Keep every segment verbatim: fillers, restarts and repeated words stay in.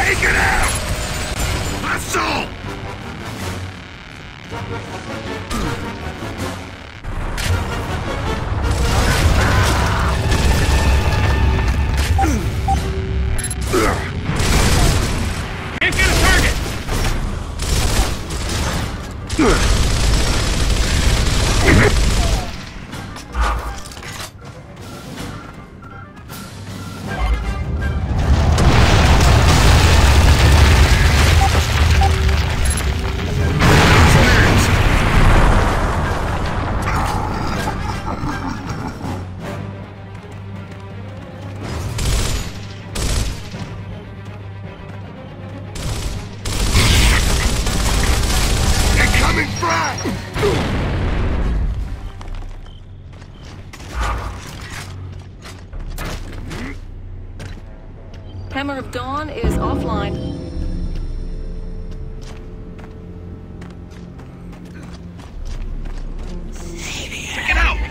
Take it out! Hustle! Can't get a target! Hammer of Dawn is offline. Check it out!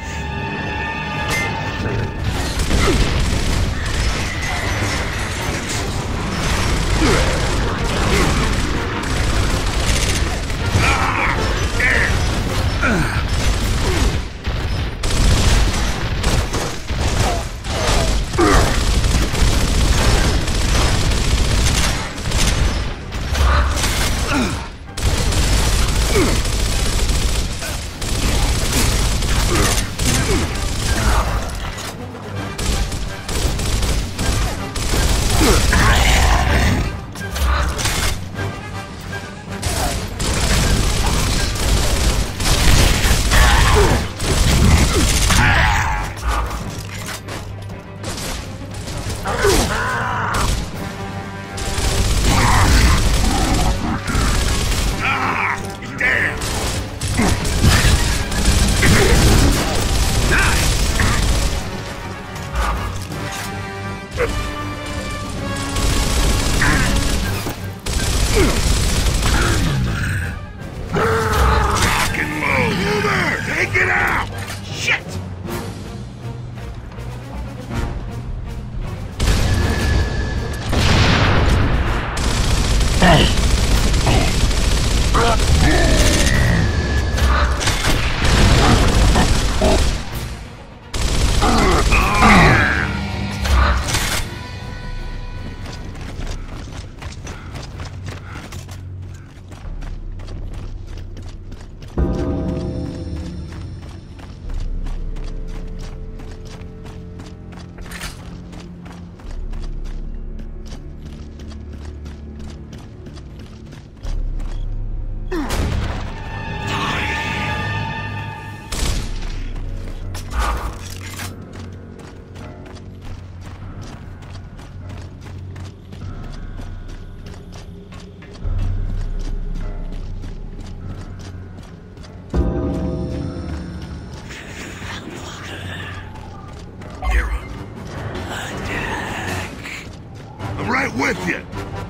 With you!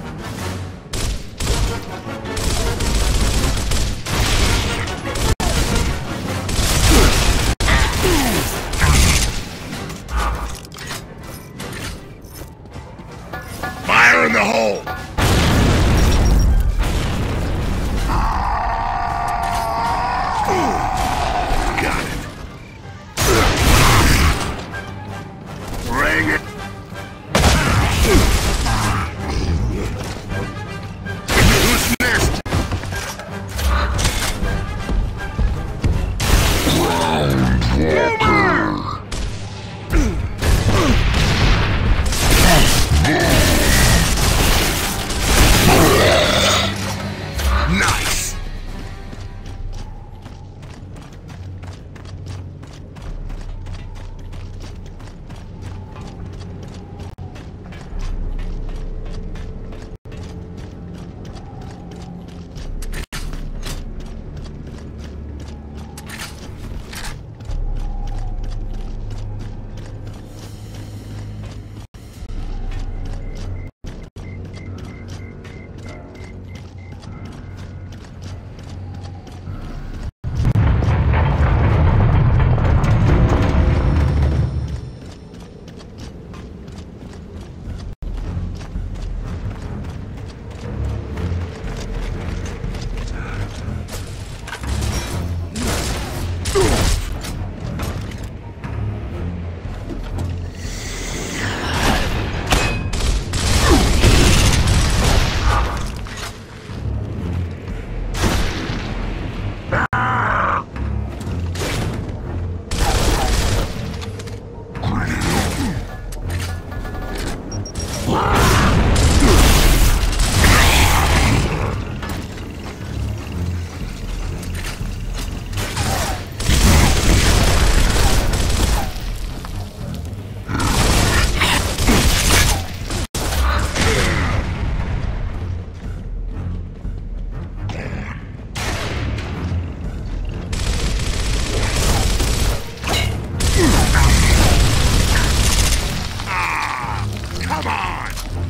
Fire in the hole! Got it. Bring it! Come on!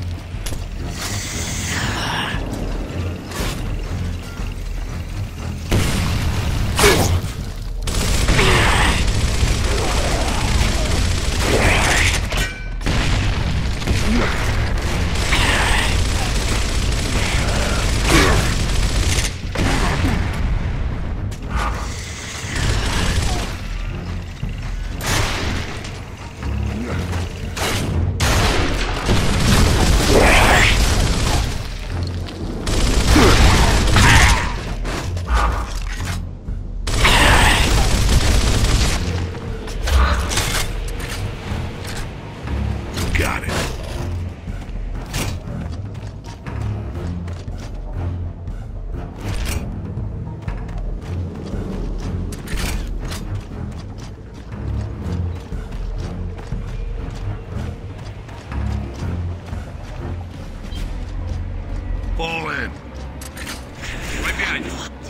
Got it. Fall in. Right behind you.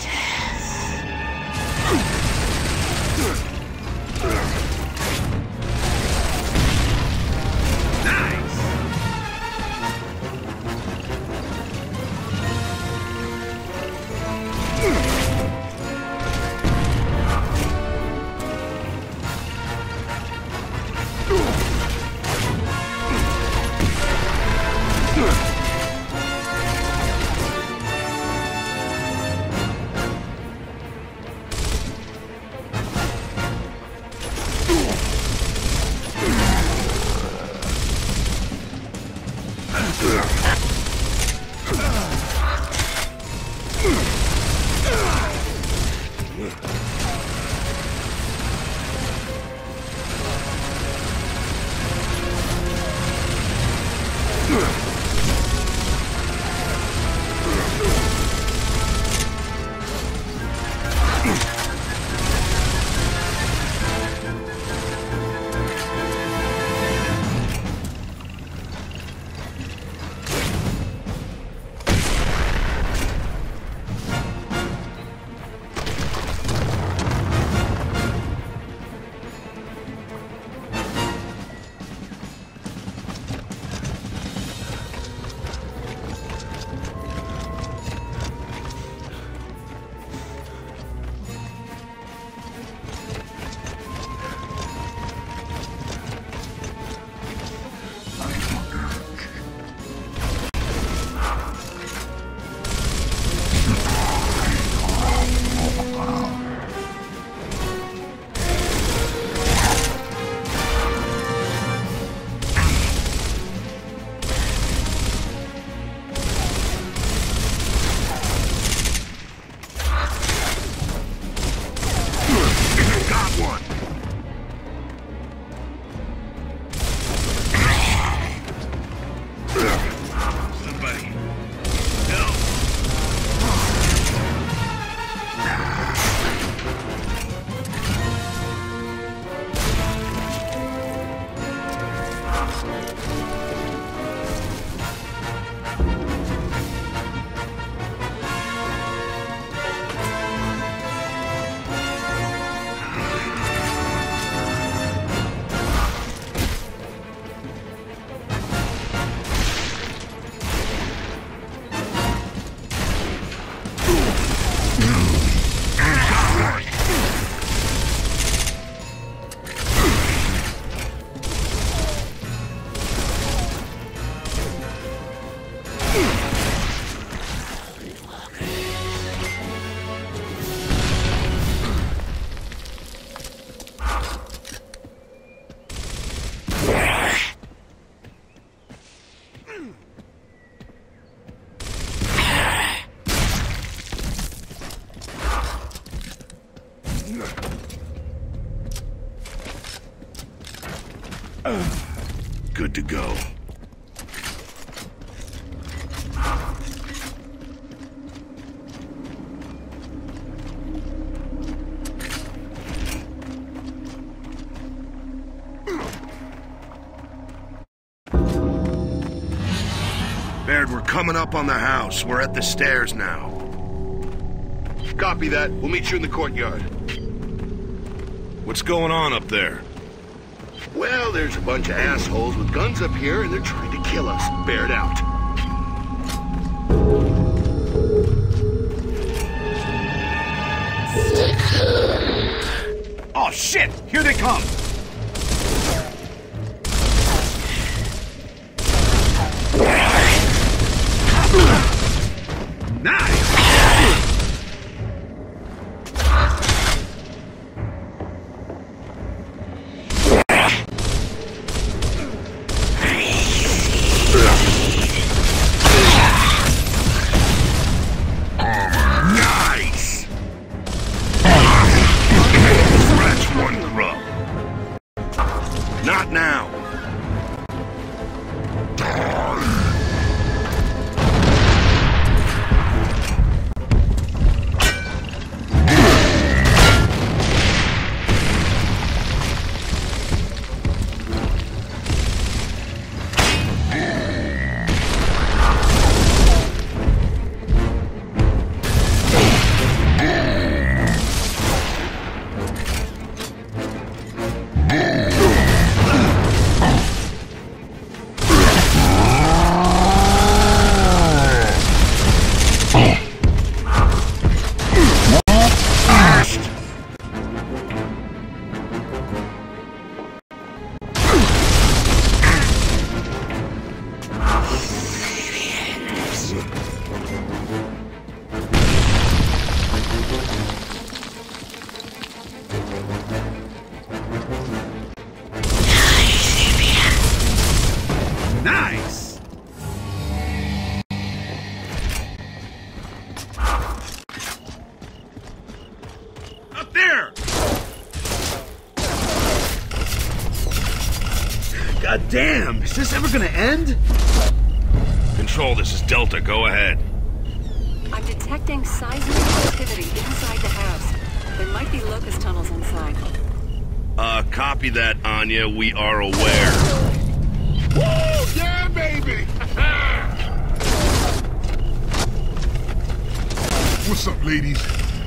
Nice. Good to go. Baird, we're coming up on the house. We're at the stairs now. Copy that. We'll meet you in the courtyard. What's going on up there? Well, there's a bunch of assholes with guns up here, and they're trying to kill us. Bear it out. Oh, shit! Here they come! Nice! Nice! Scratch one grub. Not now. Nice! Up there! God damn, is this ever gonna end? Control, this is Delta. Go ahead. I'm detecting seismic activity inside the house. There might be locust tunnels inside. Uh, copy that, Anya. We are aware. Woo! Yeah, baby! What's up, ladies?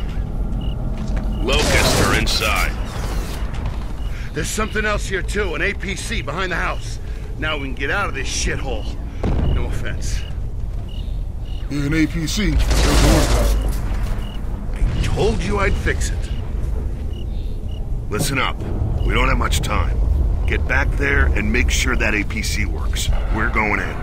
Locusts are inside. There's something else here, too. An A P C behind the house. Now we can get out of this shithole. No offense. Yeah, an A P C. I told you I'd fix it. Listen up. We don't have much time. Get back there and make sure that A P C works. We're going in.